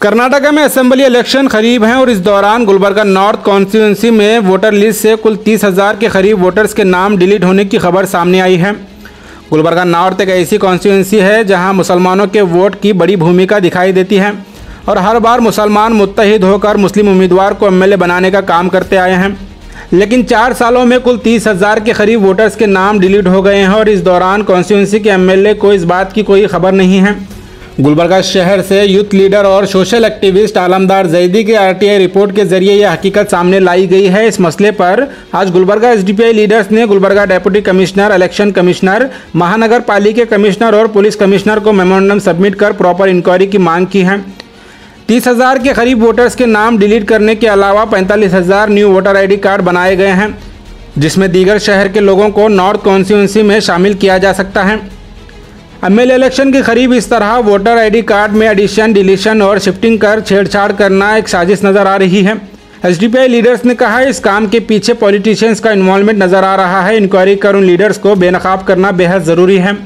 कर्नाटक में assembly election करीब हैं और इस दौरान गुलबर्गा नॉर्थ कॉन्स्टिट्यूंसी में वोटर लिस्ट से कुल 30,000 के करीब वोटर्स के नाम डिलीट होने की खबर सामने आई है। गुलबर्गा नॉर्थ एक ऐसी कॉन्स्टिट्यूंसी है जहां मुसलमानों के वोट की बड़ी भूमिका दिखाई देती है और हर बार मुसलमान मुत्तहिद होकर मुस्लिम उम्मीदवार को एमएलए बनाने का काम करते आए हैं। लेकिन 4 सालों में कुल 30,000 के करीब वोटर्स के नाम डिलीट हो गए हैं और इस दौरान कॉन्स्टिट्यूंसी के एमएलए को इस बात की कोई खबर नहीं है। गुलबर्गा शहर से यूथ लीडर और सोशल एक्टिविस्ट आलमदार जैदी के आरटीआई रिपोर्ट के जरिए यह हकीकत सामने लाई गई है। इस मसले पर आज गुलबर्गा एसडीपीआई लीडर्स ने Gulbarga deputy commissioner, election commissioner, महानगर पालिका कमिश्नर और पुलिस कमिश्नर को मेमोरेंडम सबमिट कर प्रॉपर इंक्वायरी की मांग की है। 30,000 के करीब वोटर्स के नाम डिलीट करने के अलावा 45,000 न्यू वोटर आईडी कार्ड बनाए गए हैं, जिसमें दीगर शहर के लोगों को नॉर्थ कॉन्स्टिट्यूंसी में शामिल किया जा सकता है। एमएलए इलेक्शन के करीब इस तरह वोटर आईडी कार्ड में एडिशन, डिलीशन और शिफ्टिंग कर छेड़छाड़ करना एक साजिश नज़र आ रही है। एसडीपीआई लीडर्स ने कहा इस काम के पीछे पॉलिटिशियंस का इन्वॉल्वमेंट नज़र आ रहा है। इंक्वायरी कर उन लीडर्स को बेनकाब करना बेहद ज़रूरी है।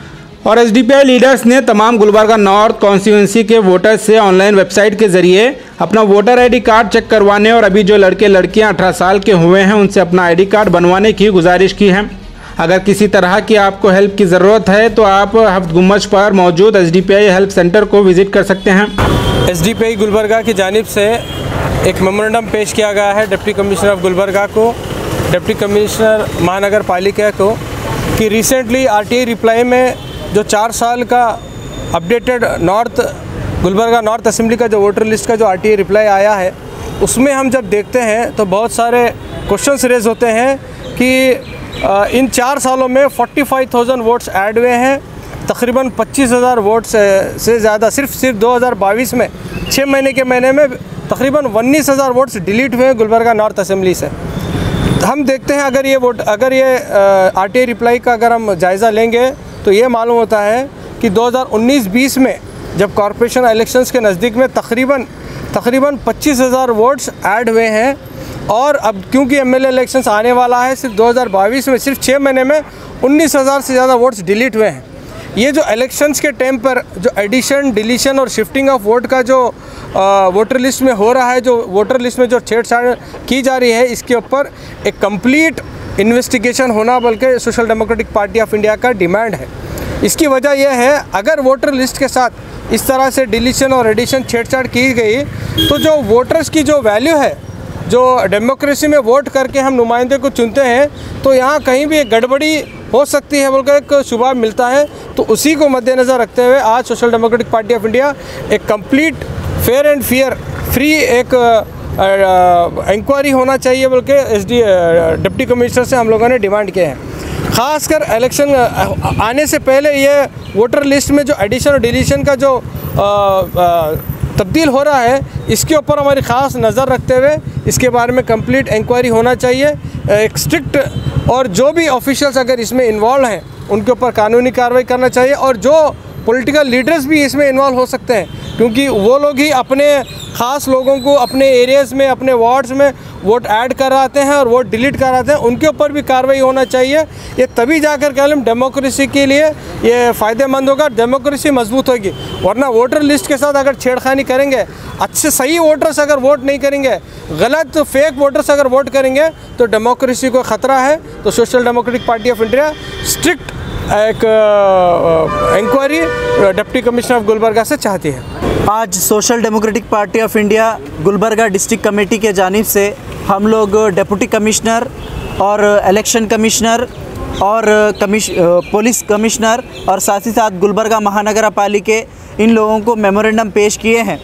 और एसडीपीआई लीडर्स ने तमाम गुलबर्गा नॉर्थ कॉन्स्टिट्यूंसी के वोटर्स से ऑनलाइन वेबसाइट के जरिए अपना वोटर आईडी कार्ड चेक करवाने और अभी जो लड़के लड़कियां 18 साल के हुए हैं उनसे अपना आईडी कार्ड बनवाने की गुजारिश की है। अगर किसी तरह की आपको हेल्प की ज़रूरत है तो आप हफ्त गुम्मज पर मौजूद एसडीपीआई हेल्प सेंटर को विज़िट कर सकते हैं। एसडीपीआई गुलबर्गा की जानिब से एक मेमोरेंडम पेश किया गया है डिप्टी कमिश्नर ऑफ गुलबर्गा को, डिप्टी कमिश्नर महानगर पालिका को, कि रिसेंटली आरटीआई रिप्लाई में जो 4 साल का अपडेटेड गुलबर्गा नॉर्थ असेंबली का जो वोटर लिस्ट का जो आरटीआई रिप्लाई आया है, उसमें हम जब देखते हैं तो बहुत सारे क्वेश्चंस रेज होते हैं कि इन 4 सालों में 45,000 वोट्स ऐड हुए हैं। तकरीबन 25,000 वोट्स से ज़्यादा सिर्फ 2022 में 6 महीने के महीने में तकरीबन 19,000 वोट्स डिलीट हुए हैं गुलबर्गा नॉर्थ असेंबली से। हम देखते हैं अगर ये आरटीआई रिप्लाई का अगर हम जायज़ा लेंगे तो ये मालूम होता है कि 2019-20 में जब कॉरपोरेशन इलेक्शंस के नज़दीक में तकरीबन 25,000 वोट्स ऐड हुए हैं और अब क्योंकि एमएलए इलेक्शंस आने वाला है, सिर्फ 2022 में सिर्फ 6 महीने में 19,000 से ज़्यादा वोट्स डिलीट हुए हैं। ये जो इलेक्शंस के टाइम पर जो एडिशन, डिलीशन और शिफ्टिंग ऑफ वोट का जो वोटर लिस्ट में हो रहा है, जो वोटर लिस्ट में जो छेड़छाड़ की जा रही है, इसके ऊपर एक कंप्लीट इन्वेस्टिगेशन होना बल्कि Social Democratic Party of India का डिमांड है। इसकी वजह यह है अगर वोटर लिस्ट के साथ इस तरह से डिलीशन और एडिशन छेड़छाड़ की गई तो जो वोटर्स की जो वैल्यू है, जो डेमोक्रेसी में वोट करके हम नुमाइंदे को चुनते हैं, तो यहाँ कहीं भी एक गड़बड़ी हो सकती है बोलकर एक शुबा मिलता है। तो उसी को मद्देनज़र रखते हुए आज Social Democratic Party of India एक कंप्लीट फेयर एंड फ्री एक इंक्वायरी होना चाहिए बल्कि डिप्टी कमिश्नर से हम लोगों ने डिमांड किए हैं। ख़ासकर इलेक्शन आने से पहले ये वोटर लिस्ट में जो एडिशन और डिलीशन का जो तब्दील हो रहा है, इसके ऊपर हमारी ख़ास नज़र रखते हुए इसके बारे में कंप्लीट इंक्वायरी होना चाहिए, एक स्ट्रिक्ट, और जो भी ऑफिशियल्स अगर इसमें इन्वॉल्व हैं उनके ऊपर कानूनी कार्रवाई करना चाहिए और जो पॉलिटिकल लीडर्स भी इसमें इन्वॉल्व हो सकते हैं क्योंकि वो लोग ही अपने ख़ास लोगों को अपने एरियाज़ में, अपने वार्ड्स में वोट ऐड कराते हैं और वोट डिलीट कराते हैं, उनके ऊपर भी कार्रवाई होना चाहिए। ये तभी जाकर कह लें डेमोक्रेसी के लिए ये फ़ायदेमंद होगा, डेमोक्रेसी मजबूत होगी। वरना वोटर लिस्ट के साथ अगर छेड़खानी करेंगे, अच्छे सही वोटर्स अगर वोट नहीं करेंगे, गलत फेक वोटर्स अगर वोट करेंगे तो डेमोक्रेसी को ख़तरा है। तो Social Democratic Party of India strict एक inquiry deputy commissioner of Gulbarga से चाहती है। आज Social Democratic Party of India Gulbarga district committee के जानिब से हम लोग डिप्टी कमिश्नर और इलेक्शन कमिश्नर और पुलिस कमिश्नर और साथ ही साथ गुलबर्गा महानगर पालिका इन लोगों को मेमोरेंडम पेश किए हैं।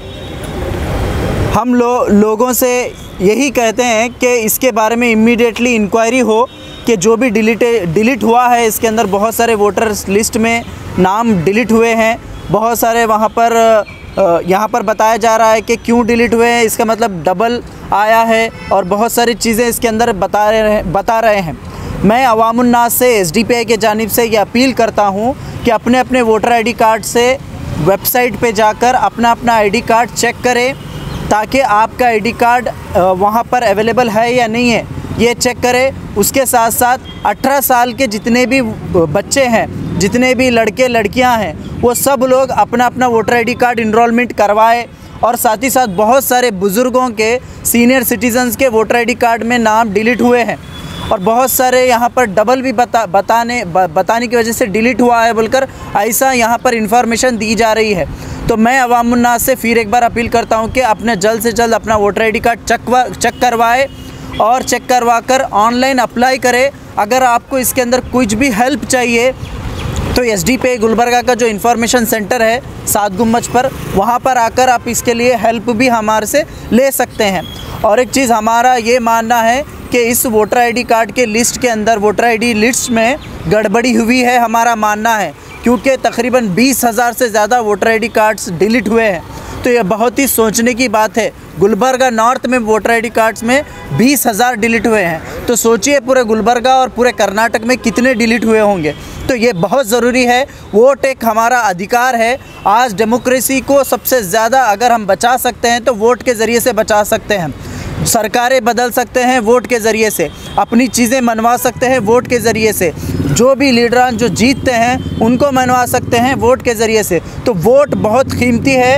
हम लोगों से यही कहते हैं कि इसके बारे में इमीडिएटली इंक्वायरी हो कि जो भी डिलीट हुआ है, इसके अंदर बहुत सारे वोटर्स लिस्ट में नाम डिलीट हुए हैं, बहुत सारे वहाँ पर यहाँ पर बताया जा रहा है कि क्यों डिलीट हुए हैं, इसका मतलब डबल आया है और बहुत सारी चीज़ें इसके अंदर बता रहे हैं। मैं अवामुन्नास से एसडीपीआई के जानिब से ये अपील करता हूँ कि अपने अपने वोटर आईडी कार्ड से वेबसाइट पे जाकर अपना आईडी कार्ड चेक करें ताकि आपका आईडी कार्ड वहाँ पर अवेलेबल है या नहीं है। ये चेक करें। उसके साथ साथ 18 साल के जितने भी बच्चे हैं, जितने भी लड़के लड़कियां हैं, वो सब लोग अपना अपना वोटर आईडी कार्ड इनरोलमेंट करवाए। और साथ ही साथ बहुत सारे बुज़ुर्गों के, सीनियर सिटीजन्स के वोटर आईडी कार्ड में नाम डिलीट हुए हैं और बहुत सारे यहाँ पर डबल भी बताने की वजह से डिलीट हुआ है बोलकर ऐसा यहाँ पर इंफॉर्मेशन दी जा रही है। तो मैं अवामुन्नास से फिर एक बार अपील करता हूँ कि अपने जल्द से जल्द अपना वोटर आईडी कार्ड चेक करवाए और चेक करवा कर ऑनलाइन अप्लाई करें। अगर आपको इसके अंदर कुछ भी हेल्प चाहिए तो SDP गुलबर्गा का जो इन्फॉर्मेशन सेंटर है 7 गुम्बज पर, वहाँ पर आकर आप इसके लिए हेल्प भी हमारे से ले सकते हैं। और एक चीज़ हमारा ये मानना है कि इस वोटर आईडी कार्ड के लिस्ट के अंदर, वोटर आईडी लिस्ट में गड़बड़ी हुई है, हमारा मानना है, क्योंकि तकरीबन 20,000 से ज़्यादा वोटर आईडी कार्ड्स डिलीट हुए हैं। तो ये बहुत ही सोचने की बात है। गुलबर्गा नॉर्थ में वोटर आईडी कार्ड्स में 20,000 डिलीट हुए हैं, तो सोचिए पूरे गुलबर्गा और पूरे कर्नाटक में कितने डिलीट हुए होंगे। तो ये बहुत ज़रूरी है। वोट एक हमारा अधिकार है। आज डेमोक्रेसी को सबसे ज़्यादा अगर हम बचा सकते हैं तो वोट के ज़रिए से बचा सकते हैं। सरकारें बदल सकते हैं वोट के ज़रिए से, अपनी चीज़ें मनवा सकते हैं वोट के ज़रिए से, जो भी लीडरान जो जीतते हैं उनको मनवा सकते हैं वोट के ज़रिए से। तो वोट बहुत कीमती है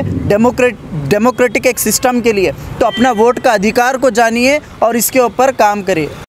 डेमोक्रेटिक एक सिस्टम के लिए। तो अपना वोट का अधिकार को जानिए और इसके ऊपर काम करिए।